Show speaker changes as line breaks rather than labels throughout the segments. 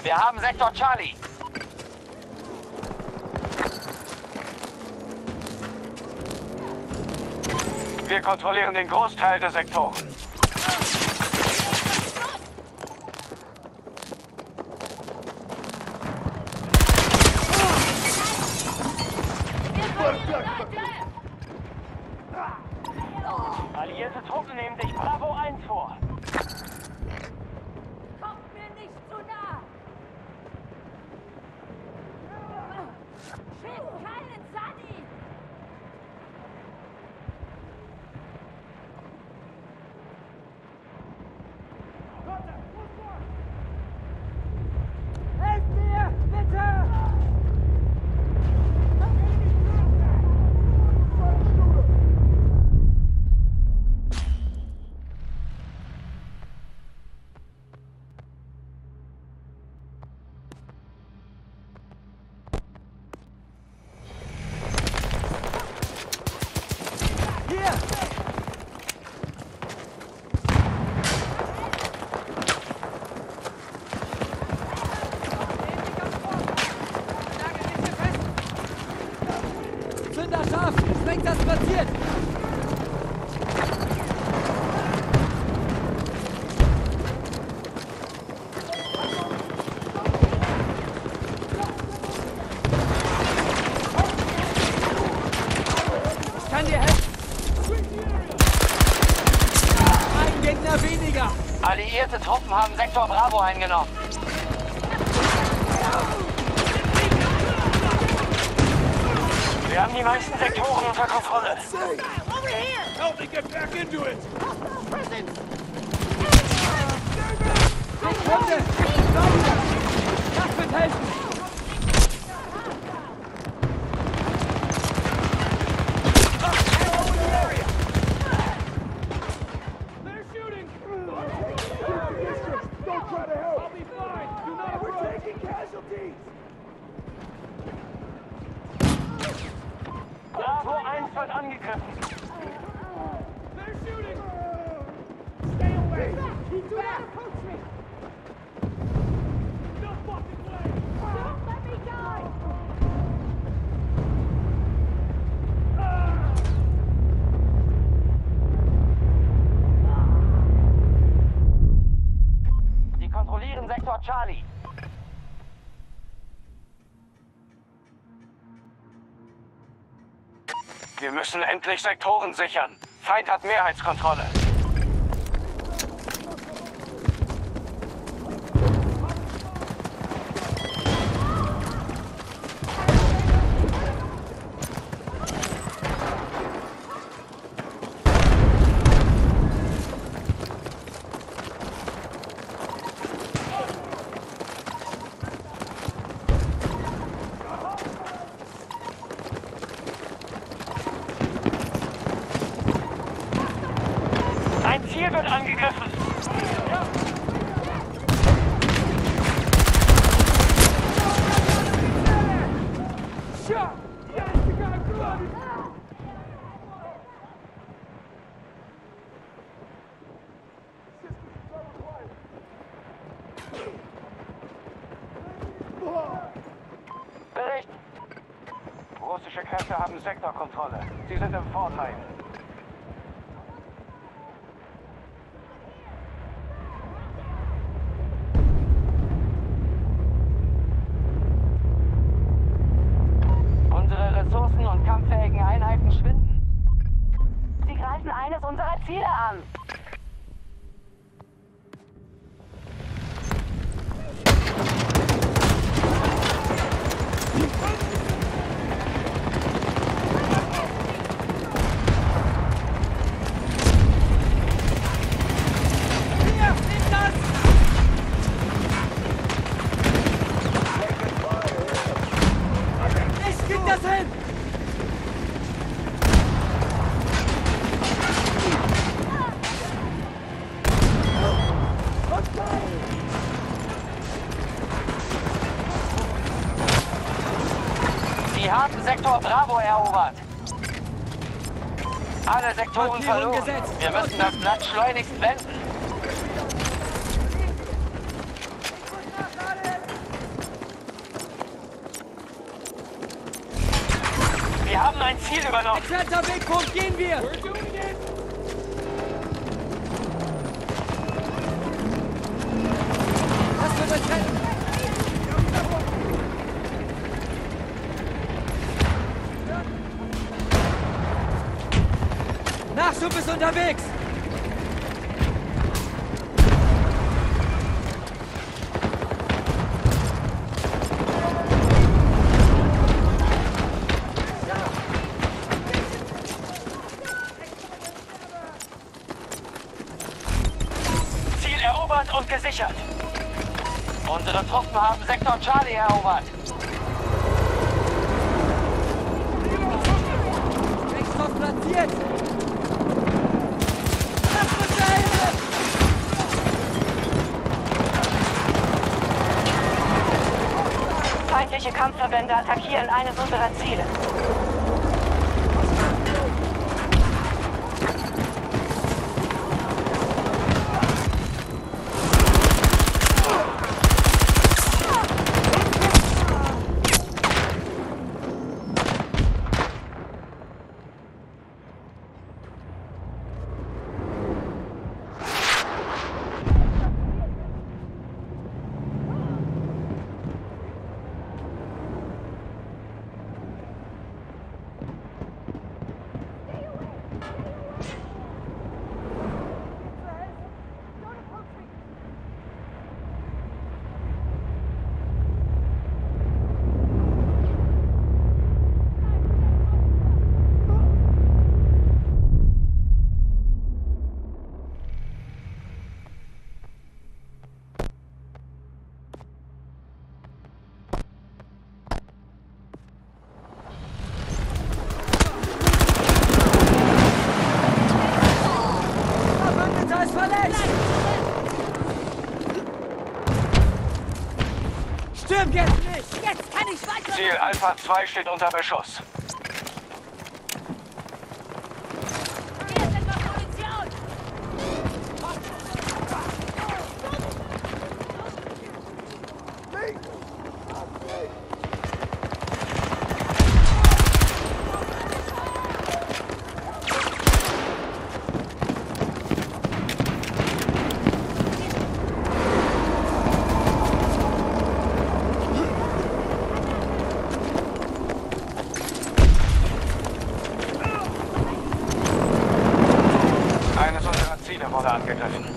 Wir haben Sektor Charlie. Wir kontrollieren den Großteil der Sektoren. Alliierte Truppen nehmen sich Bravo 1 vor.
Kommt mir nicht zu nah! Schießt keinen Sunny! Helft mir, bitte!
Zünder scharf! Spectre platziert! Ich kann dir helfen! Ein Gegner weniger!
Alliierte Truppen haben Sektor Bravo eingenommen. Wir haben die meisten Sektoren unter Kontrolle.
Help me get back into it!
Sekunde! Das wird helfen!
They're shooting! Don't try to help! I'll be fine! Do not approach! We're taking casualties!
Bravo 1 wird angegriffen.
They're shooting! Stay away!
Do not approach me!
No fucking way!
Don't let me die!
Sie kontrollieren Sektor Charlie. Wir müssen endlich Sektoren sichern. Feind hat Mehrheitskontrolle. Ein Ziel wird angegriffen. Bericht. Russische Kräfte haben Sektorkontrolle. Sie sind im Vorteil. Unsere Ressourcen und kampffähigen Einheiten schwinden.
Sie greifen eines unserer Ziele an!
Hier! Nimm das! Ich krieg das hin!
Sie haben Sektor Bravo erobert. Alle Sektoren
Markierung
verloren.
gesetzt.
Wir müssen das Blatt schleunigst wenden. Wir haben ein Ziel übernommen.
Entfernter Wegpunkt, gehen wir!
We're doing it!
Das wird euch retten! Nachschub ist unterwegs!
Ziel erobert und gesichert. Unsere Truppen haben Sektor Charlie erobert.
Sprengstoff platziert! Das wird der Hilfe!
Feindliche Kampfverbände attackieren eines unserer Ziele.
Verbündeter ist verletzt! Stimmt jetzt nicht!
Jetzt kann ich weiter!
Ziel Alpha 2 steht unter Beschuss.
Hier ist etwas Munition!
Eines unserer Ziele wurde angegriffen.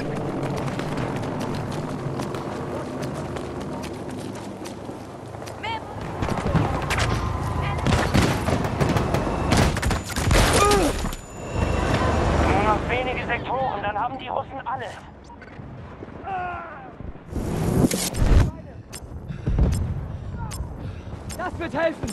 Nur noch wenige Sektoren, dann haben die Russen alles.
Das wird helfen!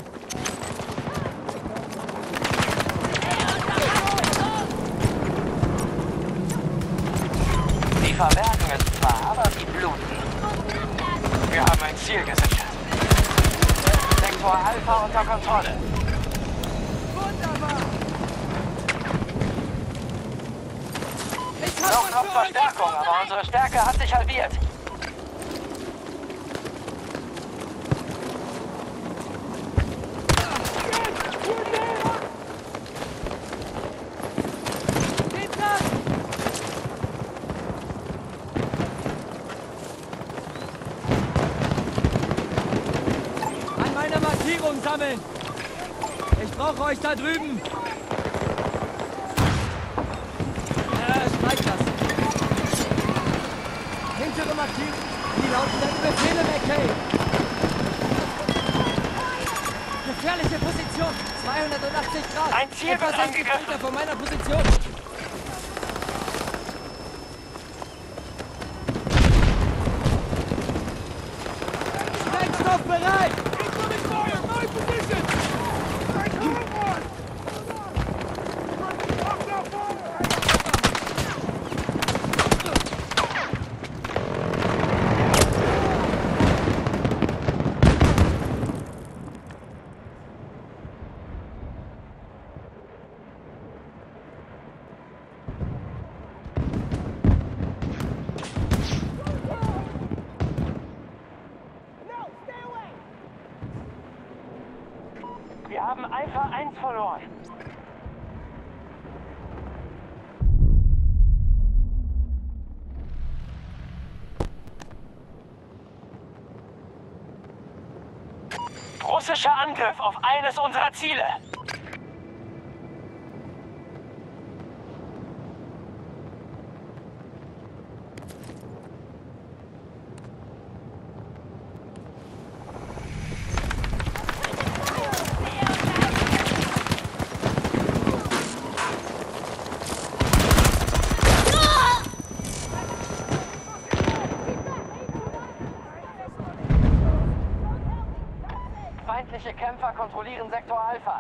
Die verwerten es zwar, aber sie bluten. Wir haben ein Ziel gesichert. Sektor Alpha unter Kontrolle.
Wunderbar! Ich hab
Noch
was für euch!
Verstärkung, aber unsere Stärke hat sich halbiert.
Geht das! An meiner Markierung sammeln! Ich brauche euch da drüben! Streik das! Hintere Markierung! Wie lauten deine Befehle, McKay? Gefährliche Position! 280 Grad!
Ein Ziel
Etwa
wird
60
angegriffen.
Meter von meiner Position! Sprengstoff bereit!
Incoming fire! My position! I have one! Off now, fire!
verloren. Russischer Angriff auf eines unserer Ziele. Feindliche Kämpfer kontrollieren Sektor Alpha.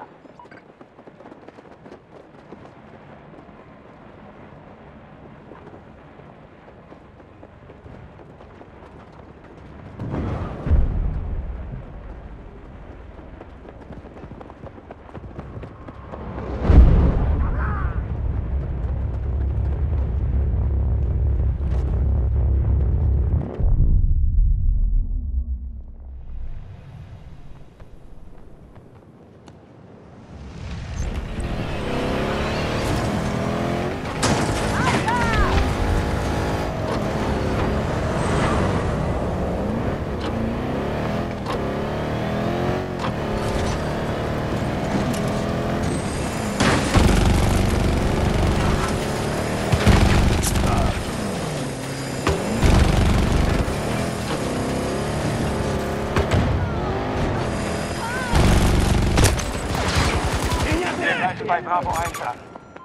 Bei Bravo 1 an.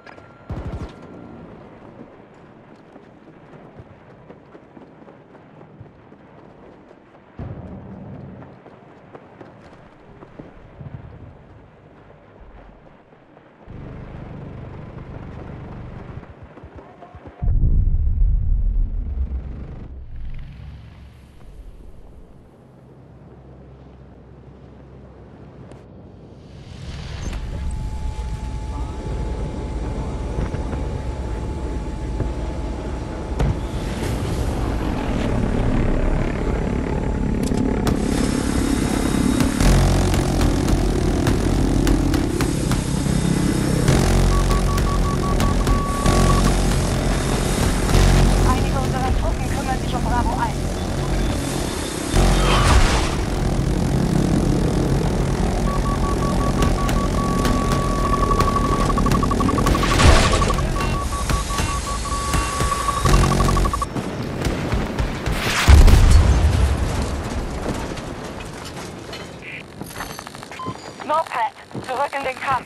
Snowpad, zurück in den Kampf.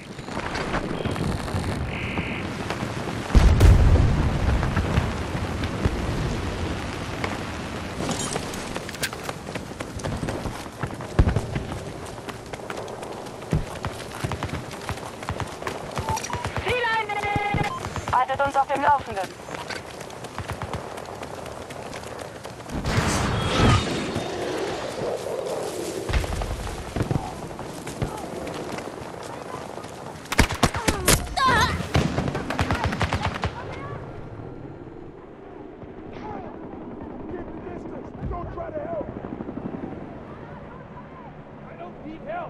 Haltet uns auf dem Laufenden.
Try to help. I don't need help.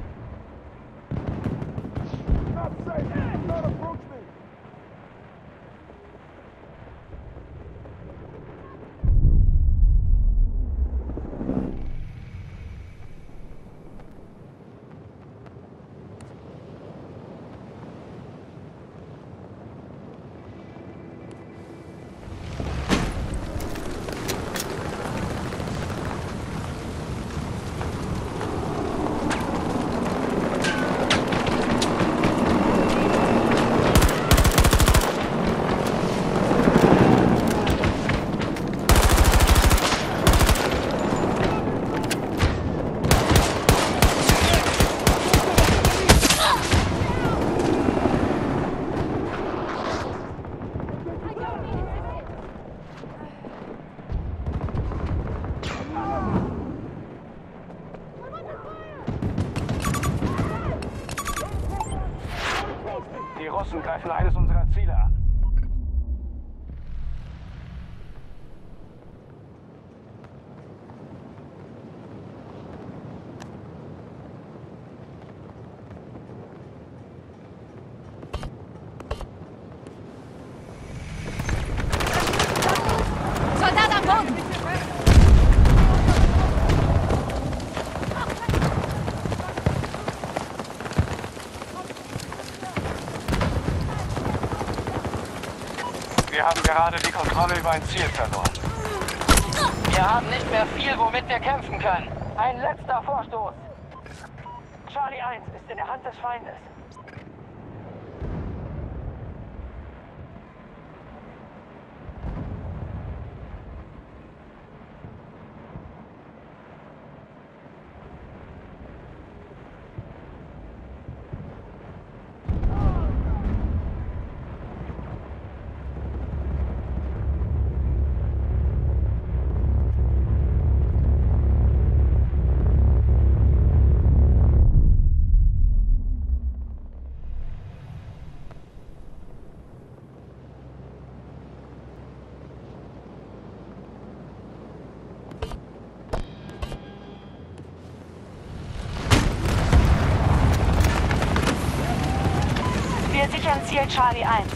Not safe. Do not approach me.
Die Russen greifen eines unserer Ziele an. Wir haben gerade die Kontrolle über ein Ziel verloren. Wir haben nicht mehr viel, womit wir kämpfen können. Ein letzter Vorstoß.
Charlie 1 ist in der Hand des Feindes. Wir sichern Ziel Charlie 1.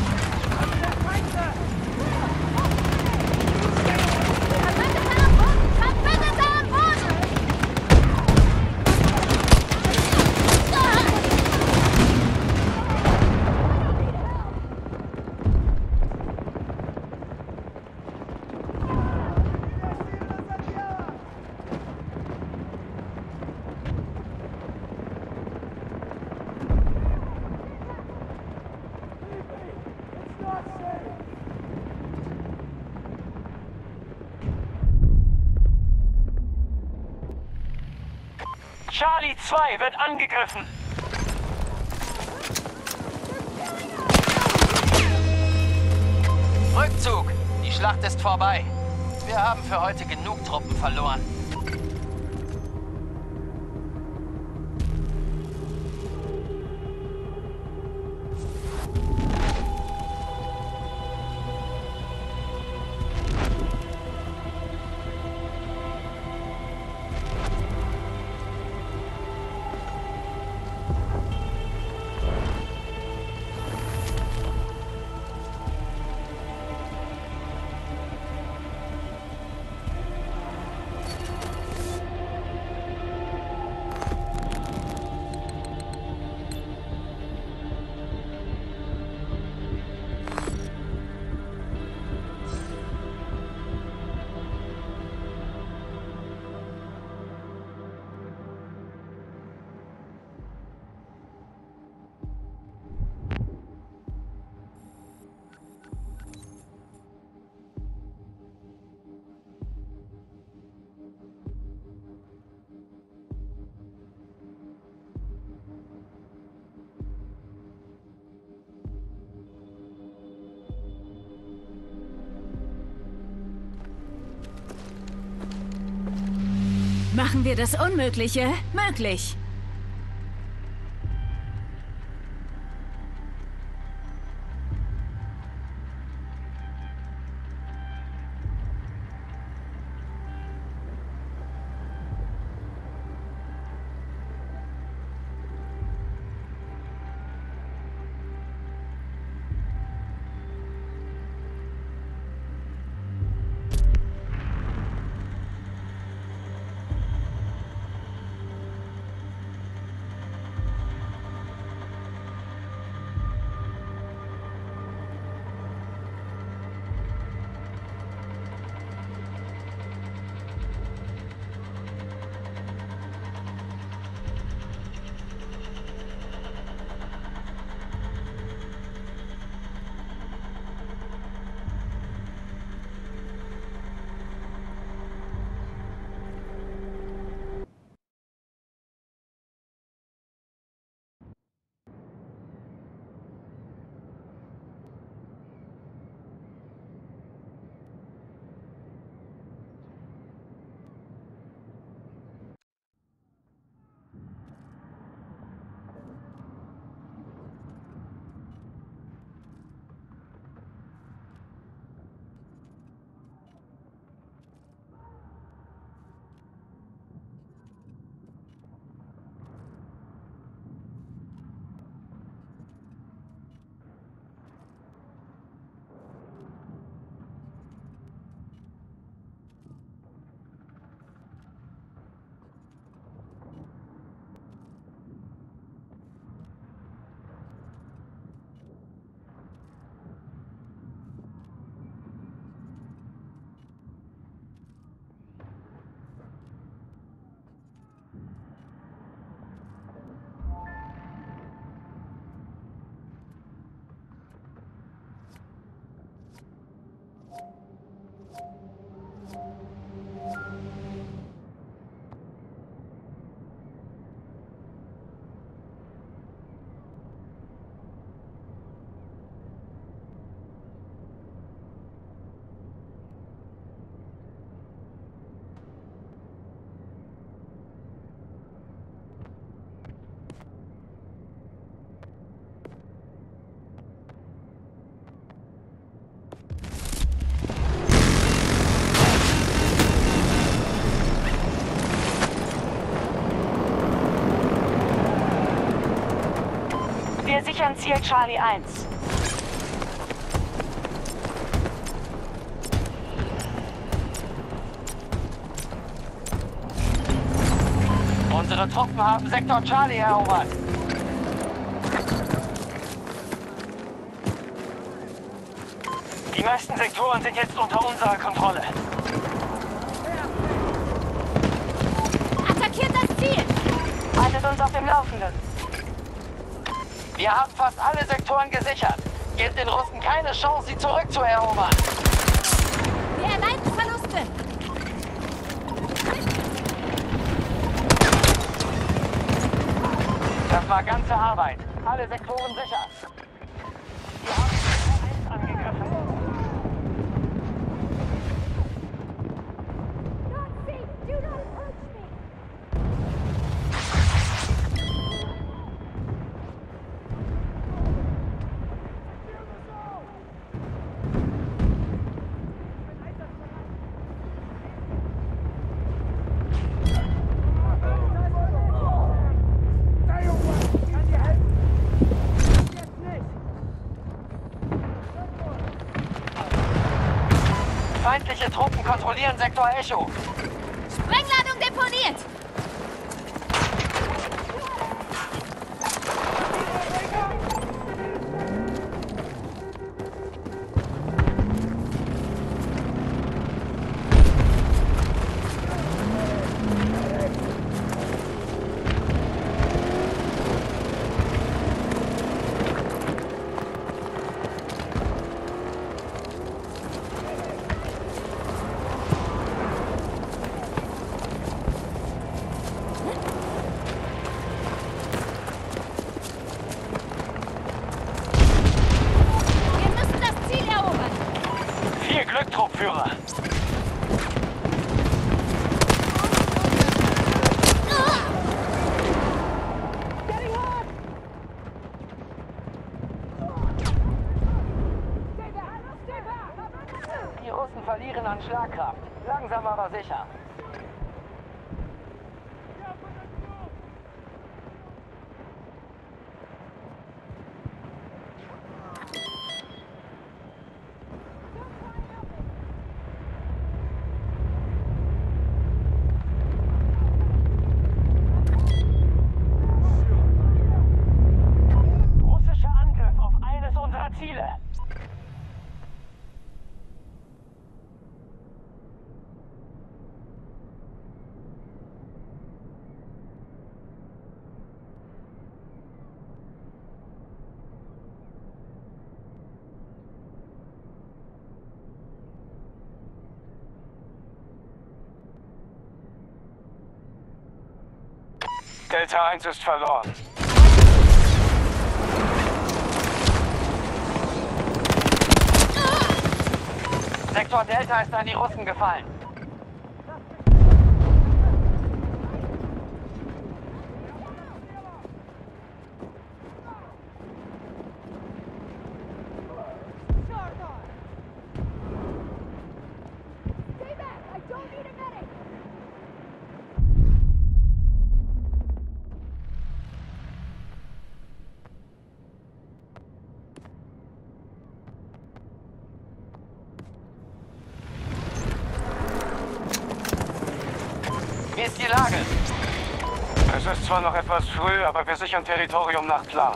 Charlie 2 wird angegriffen. Rückzug! Die Schlacht ist vorbei. Wir haben für heute genug Truppen verloren.
Machen wir das Unmögliche möglich.
sichern Ziel Charlie 1.
Unsere Truppen haben Sektor Charlie erobert. Die meisten Sektoren sind jetzt unter unserer Kontrolle.
Attackiert das Ziel!
Haltet uns auf dem Laufenden.
Wir haben fast alle Sektoren gesichert. Gebt den Russen keine Chance, sie zurückzuerobern.
Wir erleiden Verluste!
Das war ganze Arbeit. Alle Sektoren sicher. Wir haben Sektor 1 angegriffen. Feindliche Truppen kontrollieren Sektor Echo.
Sprengladung deponiert!
Viel Glück, Truppführer. Die Russen verlieren an Schlagkraft. Langsam aber sicher. Russischer Angriff auf eines unserer Ziele. Delta 1 ist verloren. Sektor Delta ist an die Russen gefallen. Wie ist die Lage? Es ist zwar noch etwas früh, aber wir sichern Territorium nach klar.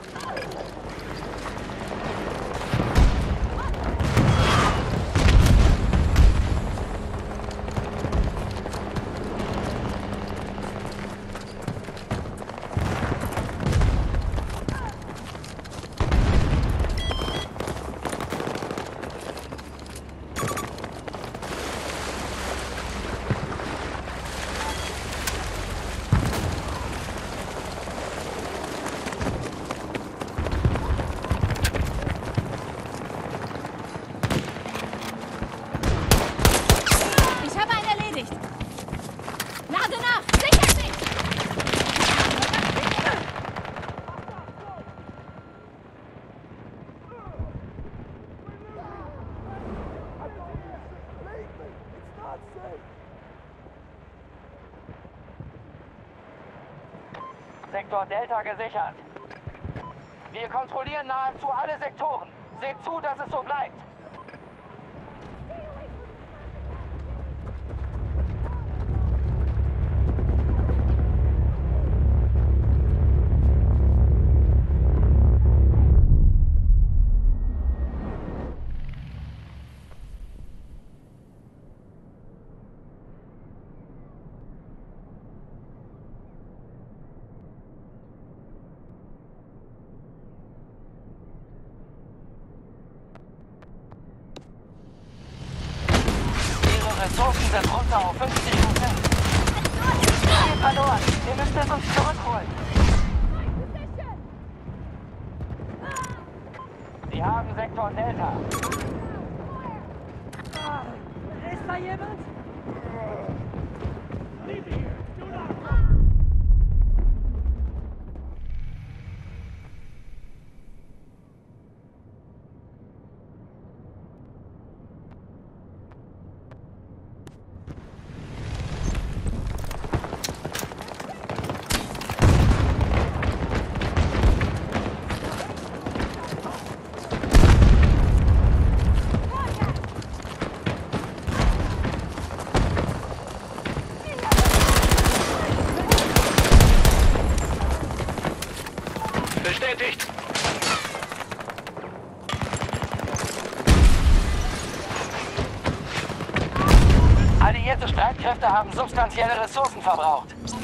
Sektor Delta gesichert. Wir kontrollieren nahezu alle Sektoren. Seht zu, dass es so bleibt. Ressourcen sind runter auf 50%. Viel verloren. Wir müssen es uns zurückholen. Sie haben Sektor Delta.
Ist da jemand?
Leave here. Do not
Bestätigt. Alliierte Streitkräfte haben substanzielle Ressourcen verbraucht.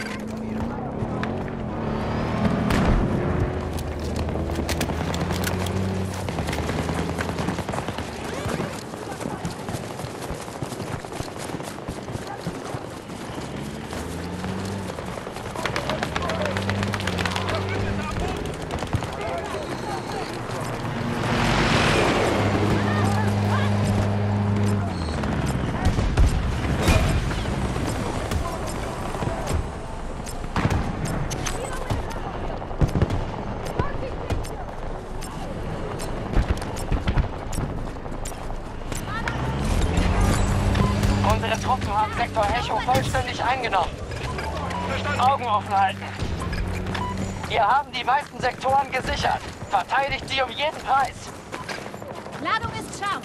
Unsere Truppen haben Sektor Echo vollständig eingenommen. Augen offen halten. Wir haben die meisten Sektoren gesichert. Verteidigt sie um jeden Preis.
Ladung ist scharf.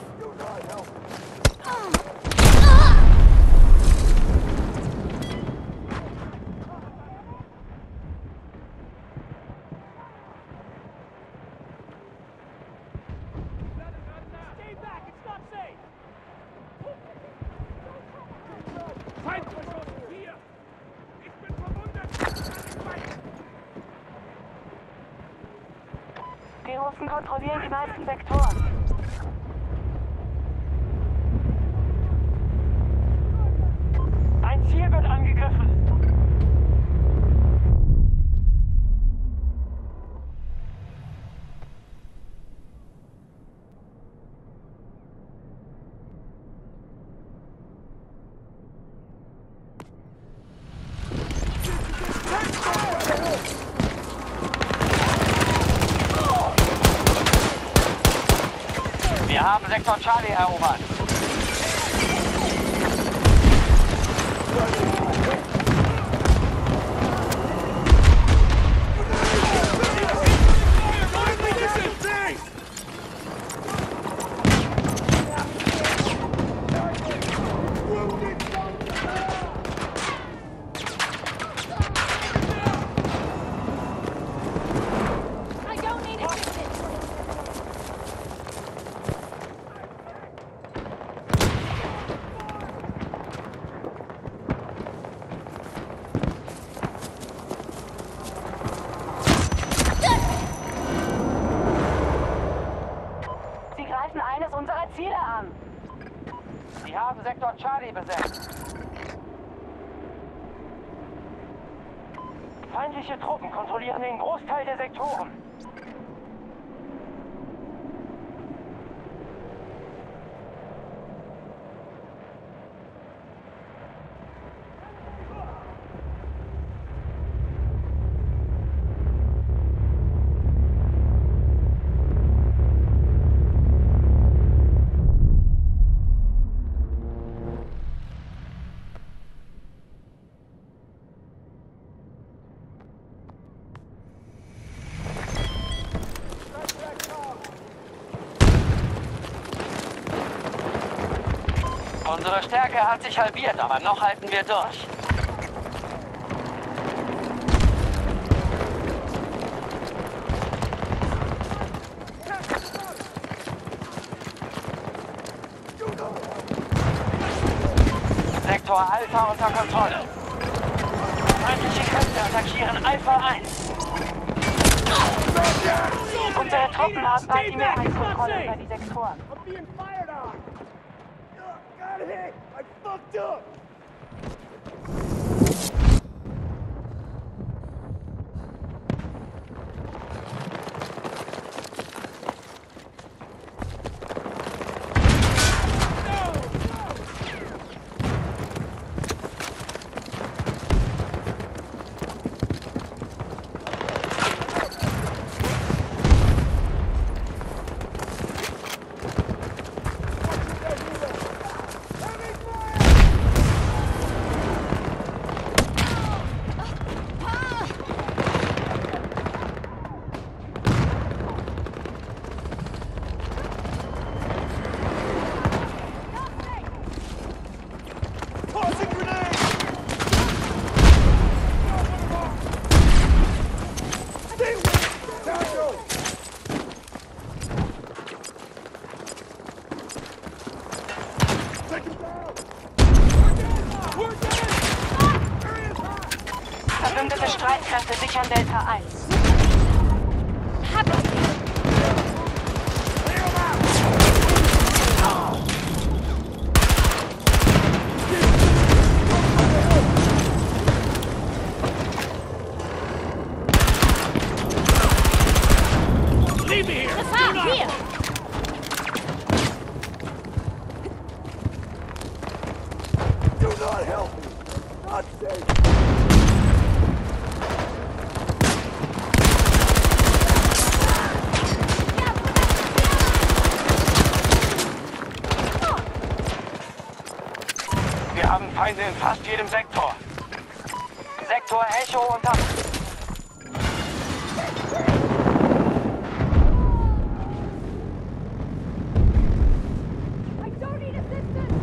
stay back. It's not safe. Feindbeschuss hier. Ich bin verwundet.
Die Russen kontrollieren die meisten Sektoren.
Ein Ziel wird angegriffen. Wir haben Sektor Charlie erobert.
I don't need assistance.
Sie greifen eines unserer Ziele an.
Sie haben Sektor Charlie besetzt. Feindliche Truppen kontrollieren den Großteil der Sektoren. Unsere Stärke hat sich halbiert, aber noch halten wir durch. Sektor Alpha unter Kontrolle. Feindliche Kräfte attackieren Alpha 1.
Unsere Truppen haben bald die Mehrheitskontrolle über die Sektoren.
I'm being fired on! Got hit! I fucked up!
Verbündete Streitkräfte sichern Delta 1.
Hab ich sie. Gefahr, hier!
Do not help me! Not safe!
Wir haben Feinde in fast jedem Sektor. Sektor Echo unter...
I don't need assistance!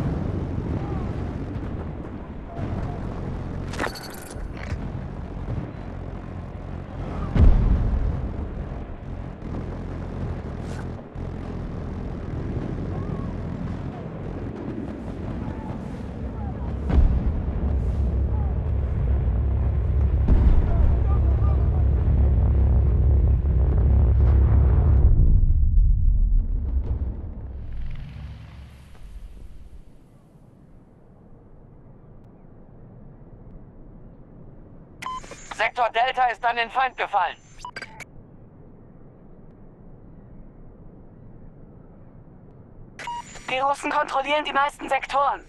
Sektor Delta ist an den Feind gefallen.
Die Russen kontrollieren die meisten Sektoren.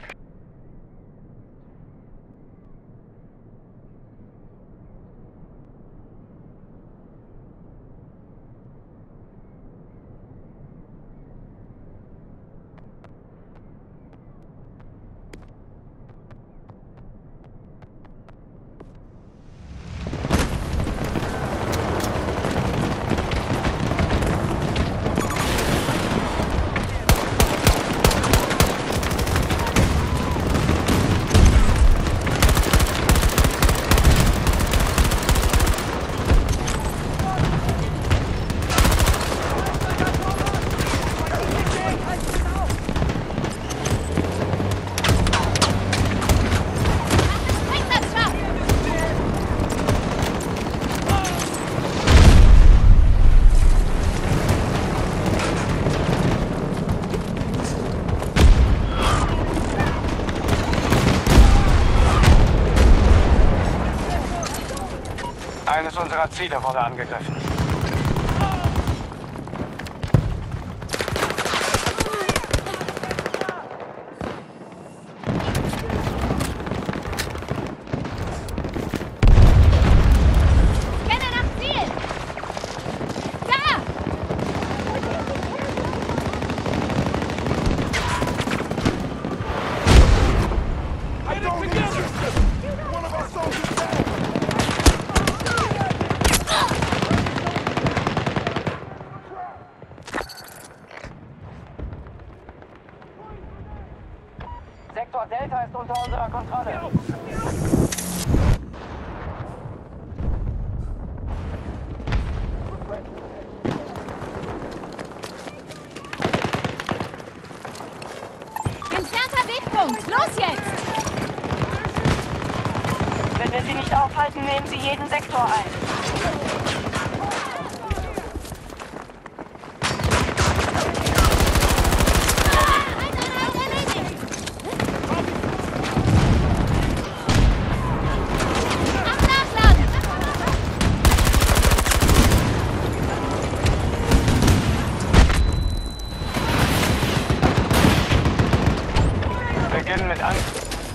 Eines unserer Ziele wurde angegriffen.
Scanner nach Ziel! Da!
I don't need assistance! One of our soldiers down!
Sektor Delta ist unter unserer Kontrolle.
Entfernter Wegpunkt! Los jetzt!
Wenn wir sie nicht aufhalten, nehmen sie jeden Sektor ein.
Beginnen mit Angst.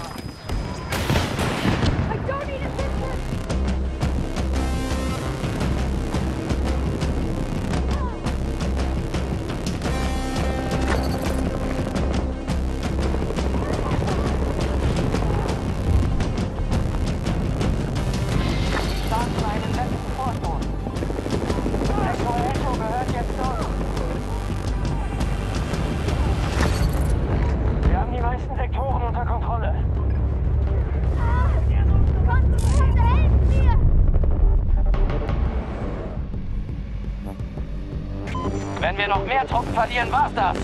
Wenn wir noch mehr Truppen verlieren, war's das.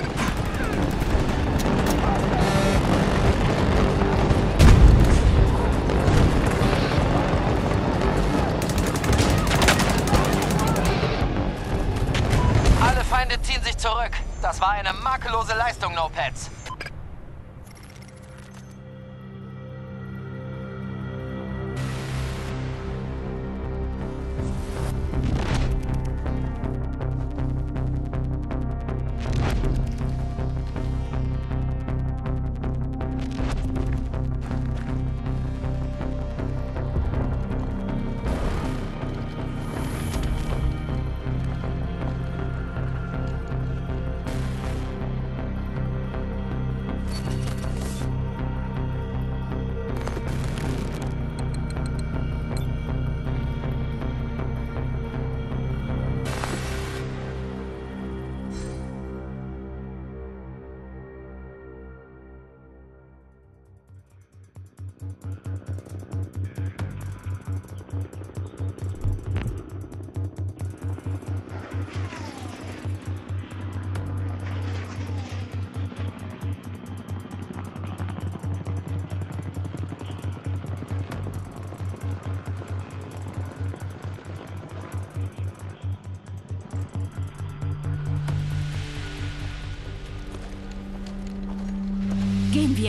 Alle Feinde ziehen sich zurück. Das war eine makellose Leistung, No-Pets.
Gehen wir.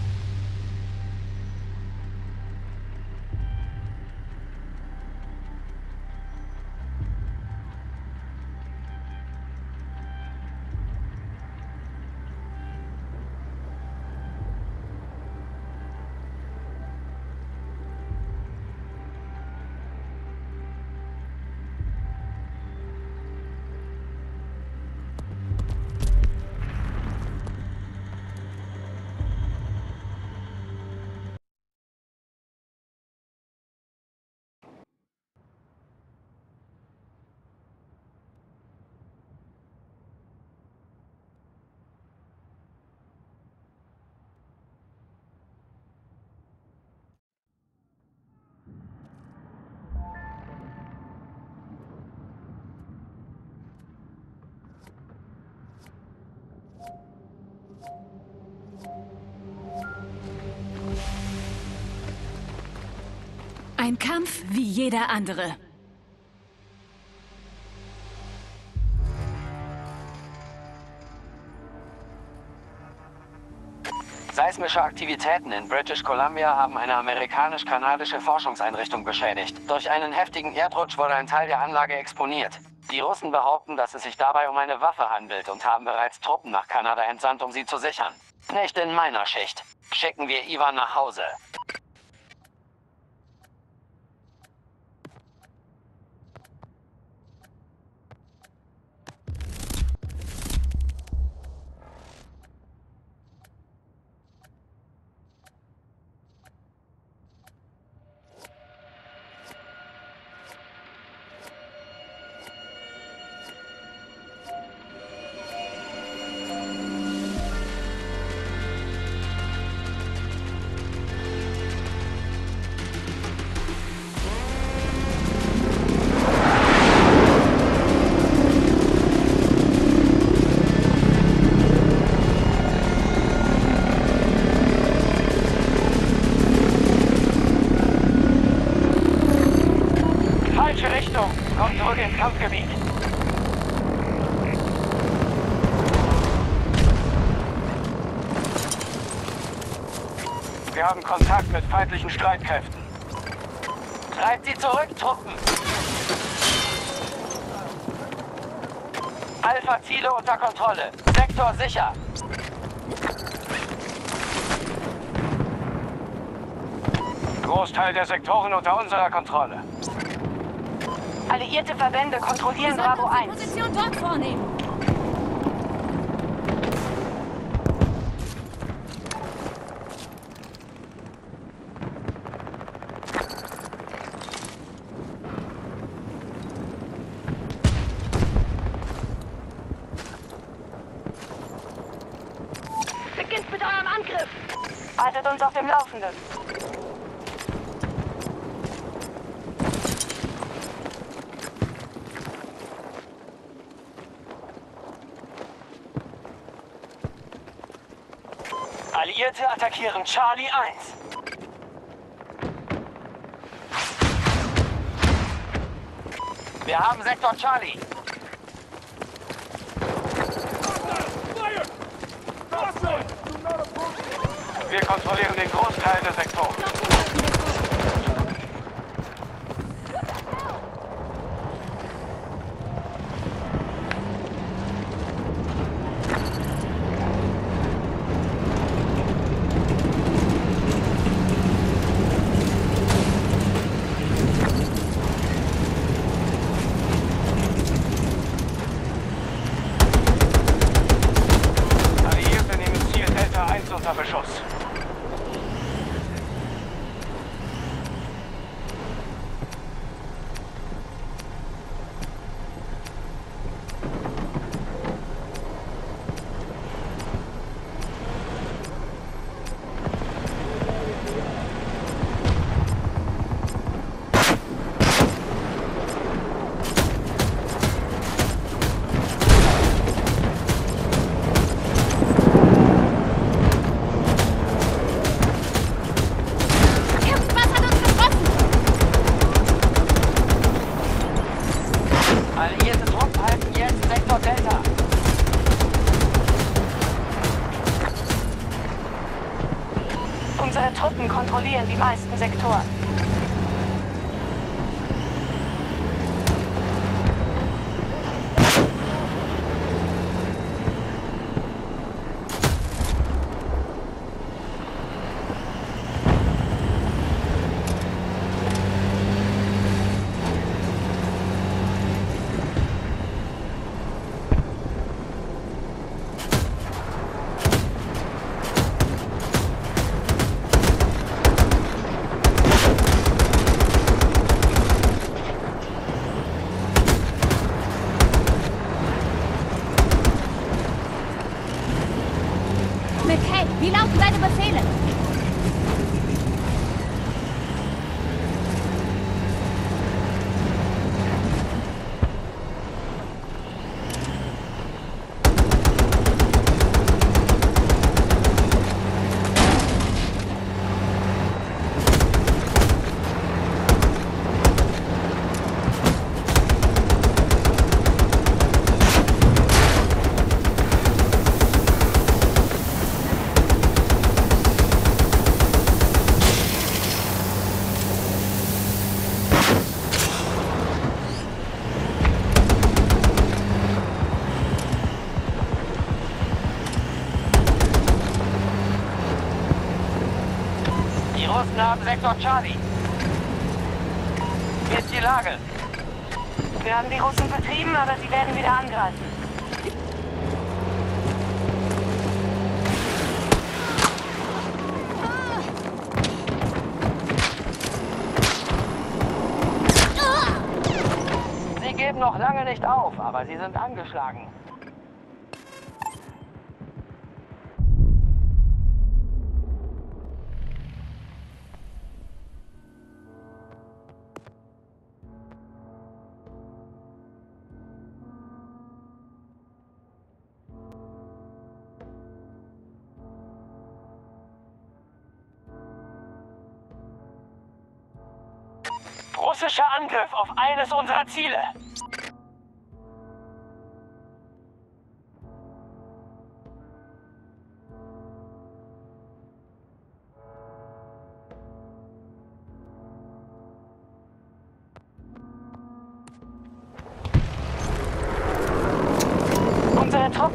Ein Kampf wie jeder andere.
Seismische Aktivitäten in British Columbia haben eine amerikanisch-kanadische Forschungseinrichtung beschädigt. Durch einen heftigen Erdrutsch wurde ein Teil der Anlage exponiert. Die Russen behaupten, dass es sich dabei um eine Waffe handelt und haben bereits Truppen nach Kanada entsandt, um sie zu sichern. Nicht in meiner Schicht. Schicken wir Ivan nach Hause. Wir haben Kontakt mit feindlichen Streitkräften. Treibt sie zurück, Truppen! Alpha-Ziele unter Kontrolle. Sektor sicher. Großteil der Sektoren unter unserer Kontrolle.
Alliierte Verbände kontrollieren
Wir sollten
Bravo
unsere
1.
Position dort vornehmen.
Beginnt mit eurem Angriff! Haltet uns auf dem Laufenden.
Alliierte attackieren Charlie 1. Wir haben Sektor Charlie. Wir kontrollieren den Großteil der Sektoren. Alliierte nehmen Ziel Delta 1 unter Beschuss.
Irgendwas hat uns getroffen.
Alliierte Truppen halten jetzt Sektor Delta.
Unsere Truppen kontrollieren die meisten Sektoren.
McKay, wie lauten deine Befehle?
Die Russen haben Sektor Charlie. Wie ist die Lage?
Wir haben die Russen vertrieben, aber sie werden wieder angreifen.
Sie geben noch lange nicht auf, aber sie sind angeschlagen. Russischer Angriff auf eines unserer Ziele.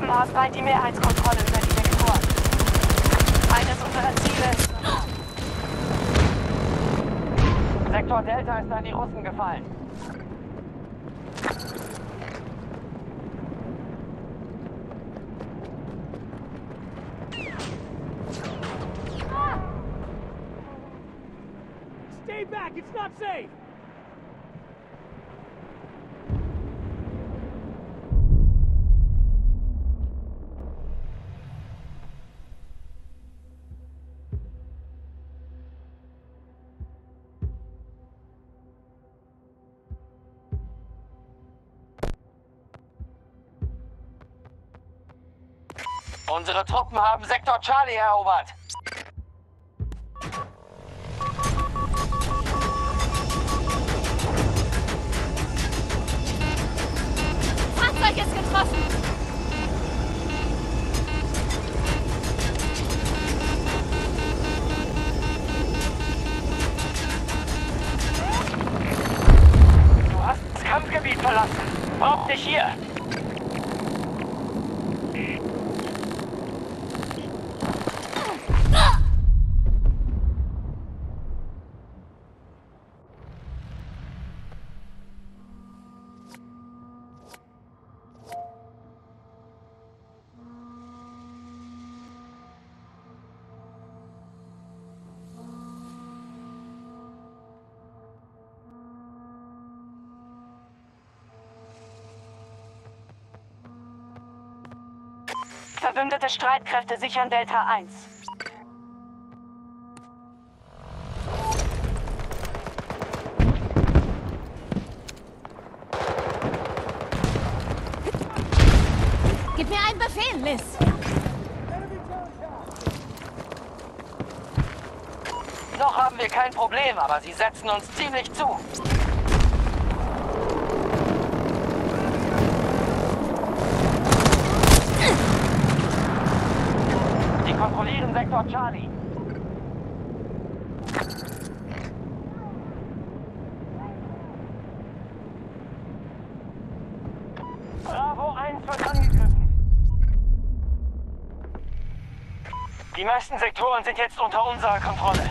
Truppenhaus weit die Mehrheitskontrolle über die Sektoren. Eines unserer Ziele ist...
Sektor Delta ist an die Russen gefallen.
Stay back, it's not safe!
Unsere Truppen haben Sektor Charlie erobert.
Fahrzeug ist getroffen.
Du hast das Kampfgebiet verlassen. Brauch dich hier.
Verbündete Streitkräfte sichern Delta 1.
Gib mir einen Befehl, Liz.
Noch haben wir kein Problem, aber sie setzen uns ziemlich zu. Sie kontrollieren Sektor Charlie. Bravo 1 wird angegriffen. Die meisten Sektoren sind jetzt unter unserer Kontrolle.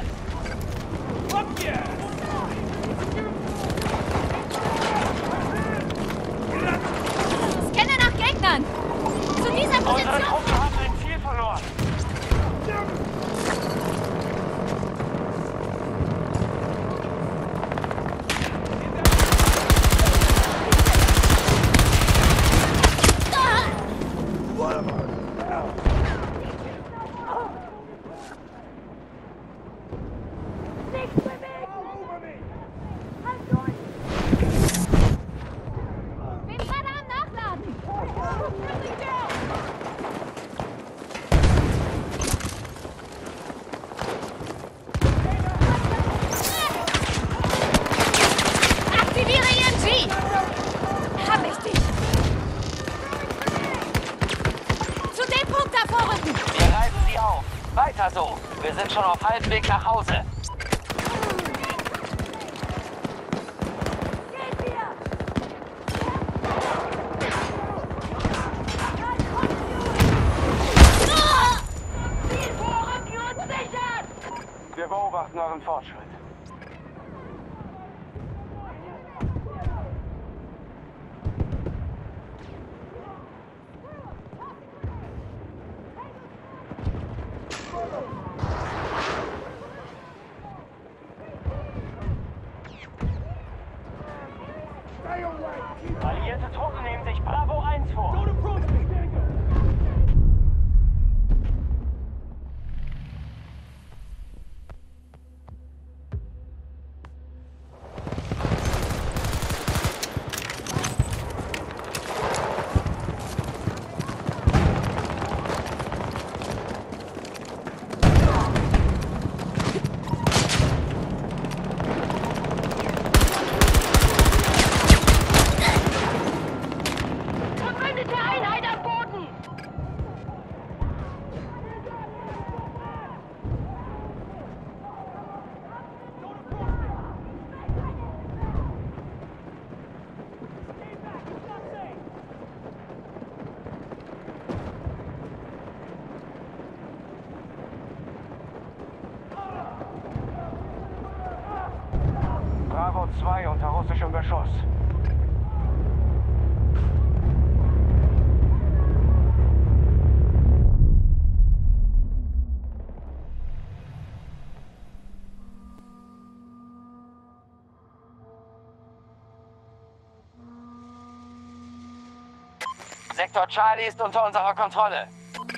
Scanne nach Gegnern. Zu dieser
Unsere
Position.
Truppen haben ein Ziel verloren.
Bin gerade am Nachladen. Aktiviere EMG. Hab ich dich. Zu dem Punkt da vorrücken.
Wir reißen sie auf. Weiter so. Wir sind schon auf halbem Weg nach Hause. Wir beobachten euren Fortschritt. Alliierte Truppen nehmen sich Bravo 1 vor. Bravo 2 unter russischem Beschuss. Sektor Charlie ist unter unserer Kontrolle.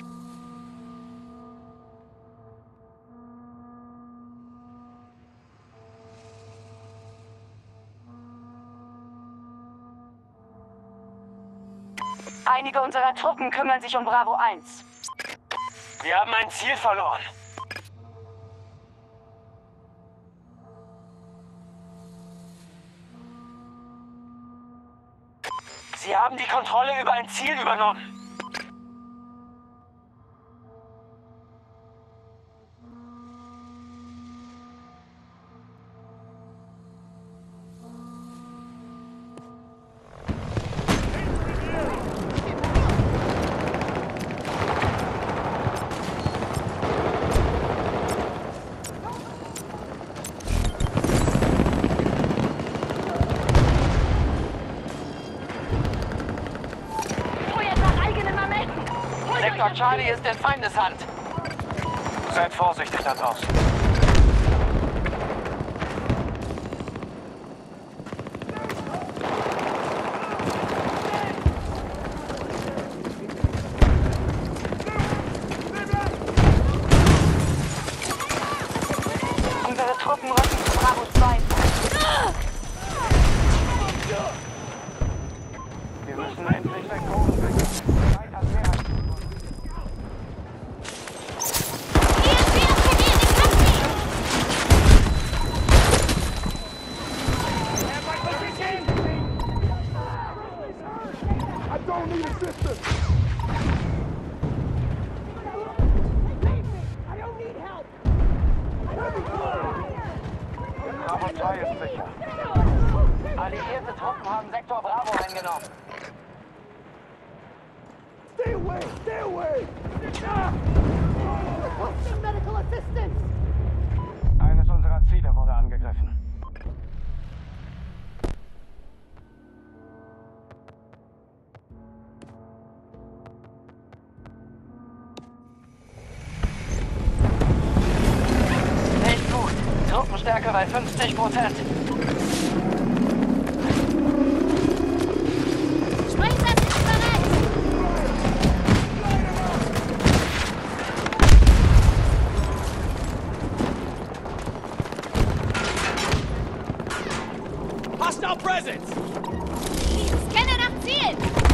Einige unserer Truppen kümmern sich um Bravo 1.
Wir haben ein Ziel verloren. Sie haben die Kontrolle über ein Ziel übernommen. Sektor Charlie ist in Feindeshand. Seid vorsichtig da draußen.
Unsere Truppen rücken zu Bravo 2.
Wir müssen endlich Sektoren sichern. Bravo 2 ist sicher. Alliierte Truppen haben Sektor Bravo eingenommen.
Stay away! Stay away! Requesting medical assistance!
Eines unserer Ziele wurde angegriffen. Nicht gut. Truppenstärke bei 50%.
Springsatz ist bereit.
Hostile presence!
Scanner nach Ziel.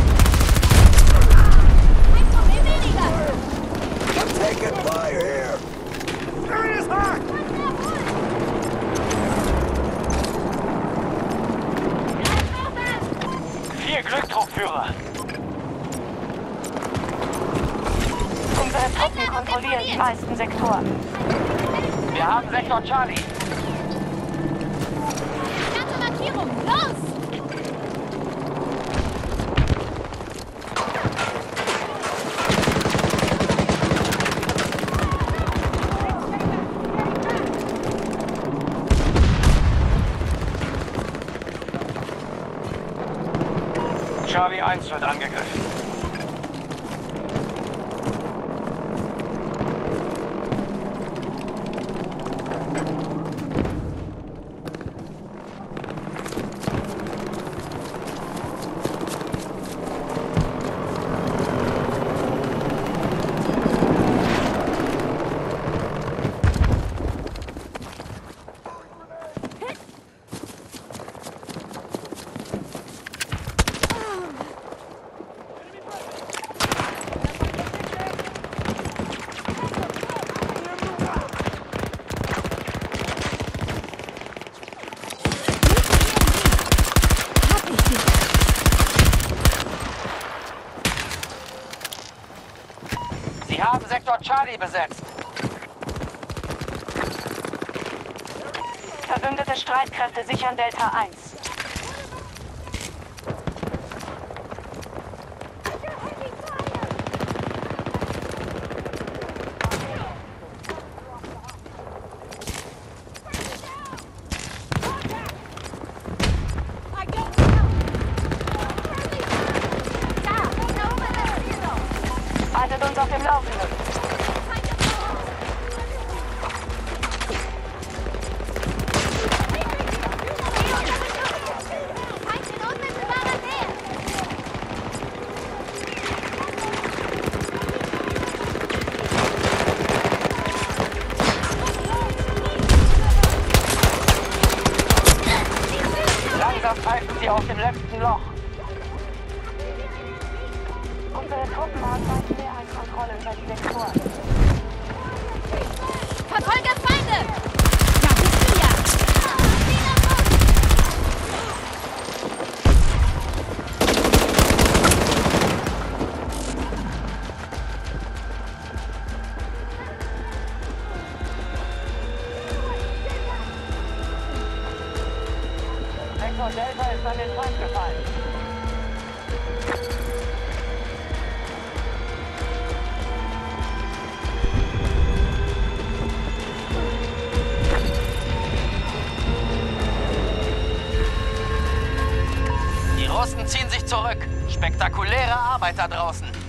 Ein Problem weniger.
I'm taking fire here! Serious hot!
Viel Glück, Truppführer.
Unsere Truppen kontrollieren die meisten Sektoren.
Wir haben Sektor Charlie.
Ganze Markierung. Los!
Charlie 1 wird angegriffen. Sie haben Sektor Charlie besetzt.
Verbündete Streitkräfte sichern Delta 1.
sie aus dem letzten Loch.
Unsere Truppen haben bald Mehrheitskontrolle über die Sektoren.
Verfolger Feinde! Da bist du ja!
Sektor Delta ist an den Feind gefallen. Die Russen ziehen sich zurück. Spektakuläre Arbeit da draußen.